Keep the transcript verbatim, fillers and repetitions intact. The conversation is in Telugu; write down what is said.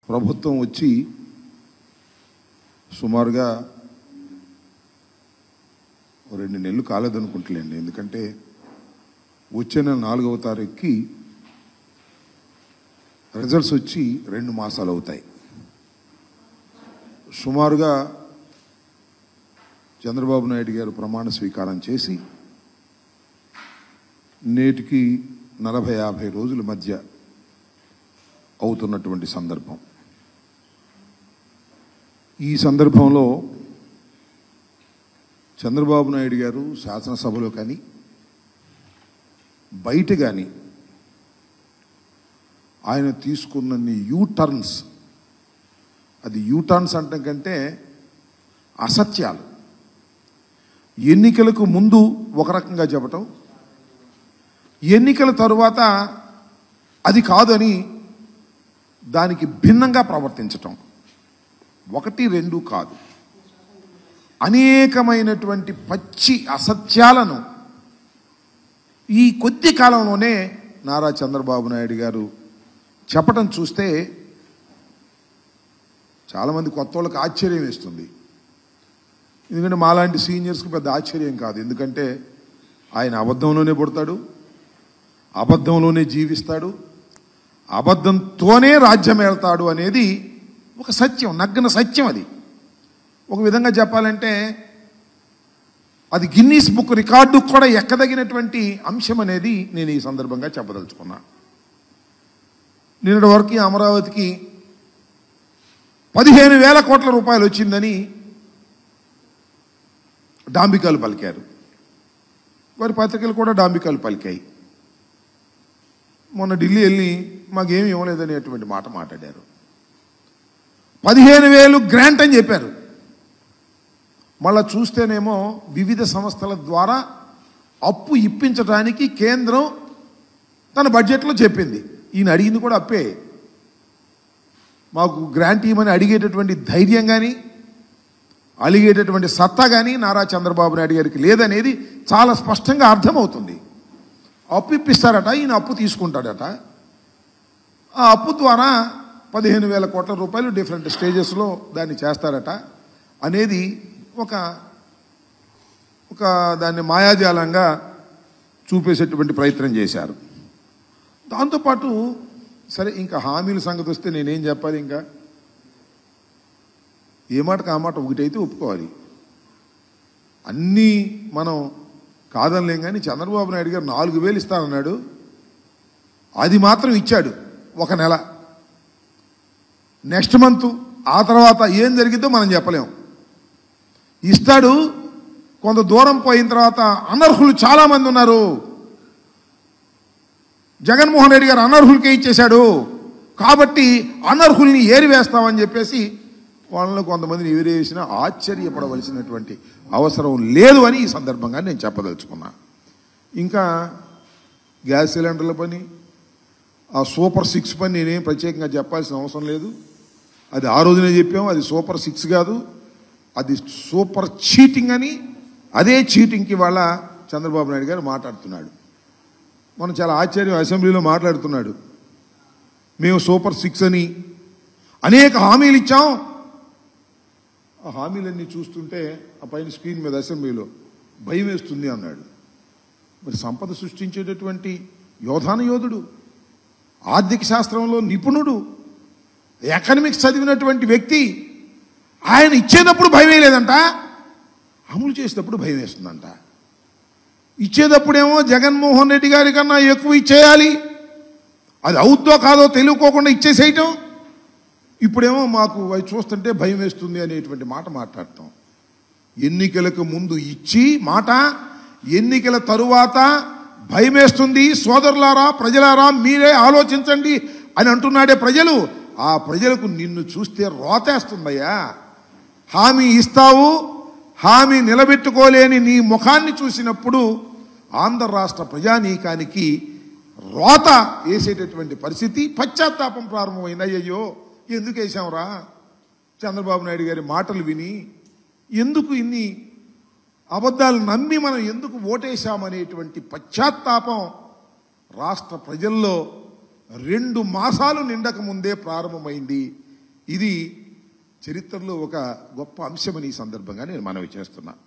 ప్రభుత్వం వచ్చి సుమారుగా రెండు నెలలు కాలేదనుకుంటలేండి. ఎందుకంటే వచ్చే నెల నాలుగవ తారీఖుకి రిజల్ట్స్ వచ్చి రెండు మాసాలు అవుతాయి. సుమారుగా చంద్రబాబు నాయుడు గారు ప్రమాణ స్వీకారం చేసి నేటికి నలభై యాభై రోజుల మధ్య అవుతున్నటువంటి సందర్భం. ఈ సందర్భంలో చంద్రబాబు నాయుడు గారు శాసనసభలో కానీ బయట కానీ ఆయన తీసుకున్నన్ని యూ టర్న్స్, అది యూ టర్న్స్ అంటాం కంటే అసత్యాలు, ఎన్నికలకు ముందు ఒక రకంగా చెప్పటం, ఎన్నికల తరువాత అది కాదని దానికి భిన్నంగా ప్రవర్తించటం, ఒకటి రెండు కాదు, అనేకమైనటువంటి పచ్చి అసత్యాలను ఈ కొద్ది కాలంలోనే నారా చంద్రబాబు నాయుడు గారు చెప్పటం చూస్తే చాలామంది కొత్త వాళ్ళకి ఆశ్చర్యం వేస్తుంది. ఎందుకంటే మాలాంటి సీనియర్స్కి పెద్ద ఆశ్చర్యం కాదు. ఎందుకంటే ఆయన అబద్ధంలోనే పుడతాడు, అబద్ధంలోనే జీవిస్తాడు, అబద్ధంతోనే రాజ్యం వెళ్తాడు అనేది ఒక సత్యం, నగ్న సత్యం. అది ఒక విధంగా చెప్పాలంటే అది గిన్నీస్ బుక్ రికార్డు కూడా ఎక్కదగినటువంటి అంశం అనేది నేను ఈ సందర్భంగా చెప్పదలుచుకున్నా. నిన్నటి వరకు అమరావతికి పదిహేను వేల కోట్ల రూపాయలు వచ్చిందని డాంబికాలు పలికారు. వారి పత్రికలు కూడా డాంబికాలు పలికాయి. మొన్న ఢిల్లీ వెళ్ళి మాకేమి ఇవ్వలేదనేటువంటి మాట మాట్లాడారు. పదిహేను వేలు గ్రాంట్ అని చెప్పారు. మళ్ళా చూస్తేనేమో వివిధ సంస్థల ద్వారా అప్పు ఇప్పించడానికి కేంద్రం తన బడ్జెట్లో చెప్పింది. ఈయన అడిగింది కూడా అప్పే. మాకు గ్రాంట్ ఇవ్వమని అడిగేటటువంటి ధైర్యం కానీ అడిగేటటువంటి సత్తా కానీ నారా చంద్రబాబు నాయుడు గారికి లేదనేది చాలా స్పష్టంగా అర్థమవుతుంది. అప్పు ఇప్పిస్తారట, ఈయన అప్పు తీసుకుంటాడట. ఆ అప్పు ద్వారా పదిహేను వేల కోట్ల రూపాయలు డిఫరెంట్ స్టేజెస్లో దాన్ని చేస్తారట అనేది ఒక ఒక దాన్ని మాయాజాలంగా చూపేసేటువంటి ప్రయత్నం చేశారు. దాంతోపాటు సరే ఇంకా హామీల సంగతి వస్తే నేనేం చెప్పాలి? ఇంకా ఏ మాటకు ఆ మాట ఒకటైతే ఒప్పుకోవాలి. అన్నీ మనం కాదనలేం. కానీ చంద్రబాబు నాయుడు గారు నాలుగు వేలు ఇస్తానన్నాడు, అది మాత్రం ఇచ్చాడు ఒక నెల. నెక్స్ట్ మంత్ ఆ తర్వాత ఏం జరిగిద్దో మనం చెప్పలేం. ఇస్తాడు, కొంత దూరం పోయిన తర్వాత అనర్హులు చాలామంది ఉన్నారు, జగన్మోహన్ రెడ్డి గారు అనర్హులకే ఇచ్చేశాడు కాబట్టి అనర్హుల్ని ఏరివేస్తామని చెప్పేసి వాళ్ళని కొంతమందిని ఎవిరేసినా ఆశ్చర్యపడవలసినటువంటి అవసరం లేదు అని ఈ సందర్భంగా నేను చెప్పదలుచుకున్నా. ఇంకా గ్యాస్ సిలిండర్ల పని, ఆ సూపర్ సిక్స్ పని నేనేం ప్రత్యేకంగా చెప్పాల్సిన అవసరం లేదు. అది ఆ రోజునే చెప్పాము, అది సూపర్ సిక్స్ కాదు, అది సూపర్ చీటింగ్ అని. అదే చీటింగ్కి వాళ్ళ చంద్రబాబు నాయుడు గారు మాట్లాడుతున్నాడు. మనం చాలా ఆశ్చర్యం, అసెంబ్లీలో మాట్లాడుతున్నాడు, మేము సూపర్ సిక్స్ అని అనేక హామీలు ఇచ్చాం. ఆ హామీలన్నీ చూస్తుంటే ఆ పైన స్క్రీన్ మీద అసెంబ్లీలో భయం వేస్తుంది అన్నాడు. మరి సంపద సృష్టించేటటువంటి యోధాన యోధుడు, ఆర్థిక శాస్త్రంలో నిపుణుడు, ఎకనామిక్స్ చదివినటువంటి వ్యక్తి, ఆయన ఇచ్చేటప్పుడు భయం వేయలేదంట, అమలు చేసేటప్పుడు భయం వేస్తుందంట. ఇచ్చేటప్పుడేమో జగన్మోహన్ రెడ్డి గారి కన్నా ఎక్కువ ఇచ్చేయాలి, అది అవుద్దో కాదో తెలియకోకుండా ఇచ్చేసేయటం. ఇప్పుడేమో మాకు అవి చూస్తుంటే భయం వేస్తుంది అనేటువంటి మాట మాట్లాడతాం. ఎన్నికలకు ముందు ఇచ్చి మాట, ఎన్నికల తరువాత భయం వేస్తుంది. సోదరులారా, ప్రజలారా, మీరే ఆలోచించండి అని అంటున్నాడే ప్రజలు. ఆ ప్రజలకు నిన్ను చూస్తే రోతేస్తుందయ్యా. హామీ ఇస్తావు, హామీ నిలబెట్టుకోలేని నీ ముఖాన్ని చూసినప్పుడు ఆంధ్ర రాష్ట్ర ప్రజానీకానికి రోత వేసేటటువంటి పరిస్థితి, పశ్చాత్తాపం ప్రారంభమైంది. అయ్యయ్యో ఎందుకు వేసాంరా, చంద్రబాబు నాయుడు గారి మాటలు విని ఎందుకు ఇన్ని అబద్ధాలు నమ్మి మనం ఎందుకు ఓటేశామనేటువంటి పశ్చాత్తాపం రాష్ట్ర ప్రజల్లో రెండు మాసాలు నిండక ముందే ప్రారంభమైంది. ఇది చరిత్రలో ఒక గొప్ప అంశమని ఈ సందర్భంగా నేను మనవి చేస్తున్నా.